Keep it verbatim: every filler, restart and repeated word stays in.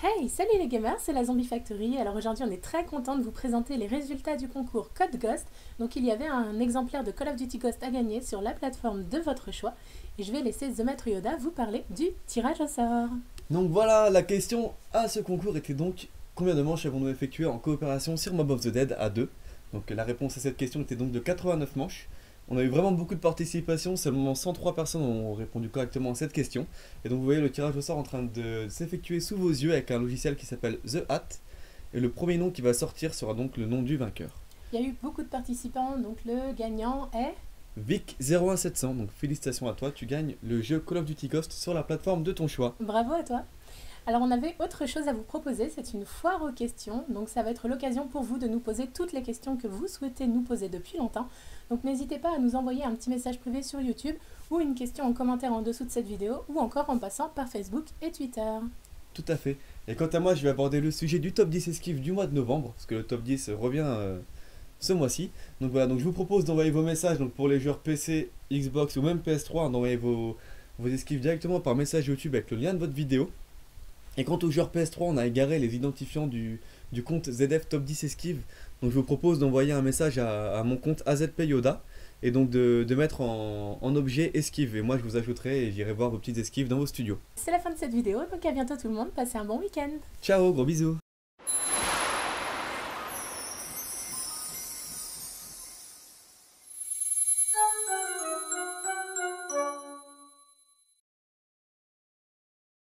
Hey, salut les gamers, c'est la Zombie Factory. Alors aujourd'hui on est très content de vous présenter les résultats du concours Code Ghost. Donc il y avait un exemplaire de Call of Duty Ghost à gagner sur la plateforme de votre choix. Et je vais laisser The Maître Yoda vous parler du tirage au sort. Donc voilà, la question à ce concours était donc combien de manches avons-nous effectué en coopération sur Mob of the Dead à deux. Donc la réponse à cette question était donc de quatre-vingt-neuf manches. On a eu vraiment beaucoup de participation, seulement cent trois personnes ont répondu correctement à cette question. Et donc vous voyez le tirage au sort en train de s'effectuer sous vos yeux avec un logiciel qui s'appelle The Hat. Et le premier nom qui va sortir sera donc le nom du vainqueur. Il y a eu beaucoup de participants, donc le gagnant est... Vic zéro un sept cents, donc félicitations à toi, tu gagnes le jeu Call of Duty Ghost sur la plateforme de ton choix. Bravo à toi. Alors on avait autre chose à vous proposer, c'est une foire aux questions, donc ça va être l'occasion pour vous de nous poser toutes les questions que vous souhaitez nous poser depuis longtemps. Donc n'hésitez pas à nous envoyer un petit message privé sur YouTube ou une question en commentaire en dessous de cette vidéo ou encore en passant par Facebook et Twitter. Tout à fait. Et quant à moi, je vais aborder le sujet du top dix esquive du mois de novembre, parce que le top dix revient euh, ce mois-ci. Donc voilà, donc je vous propose d'envoyer vos messages donc pour les joueurs P C, Xbox ou même P S trois, d'envoyer vos, vos esquives directement par message YouTube avec le lien de votre vidéo. Et quant aux joueurs P S trois, on a égaré les identifiants du, du compte Z F Top dix Esquive. Donc je vous propose d'envoyer un message à, à mon compte A Z P Yoda et donc de, de mettre en, en objet esquive. Et moi je vous ajouterai et j'irai voir vos petites esquives dans vos studios. C'est la fin de cette vidéo, donc à bientôt tout le monde, passez un bon week-end. Ciao, gros bisous.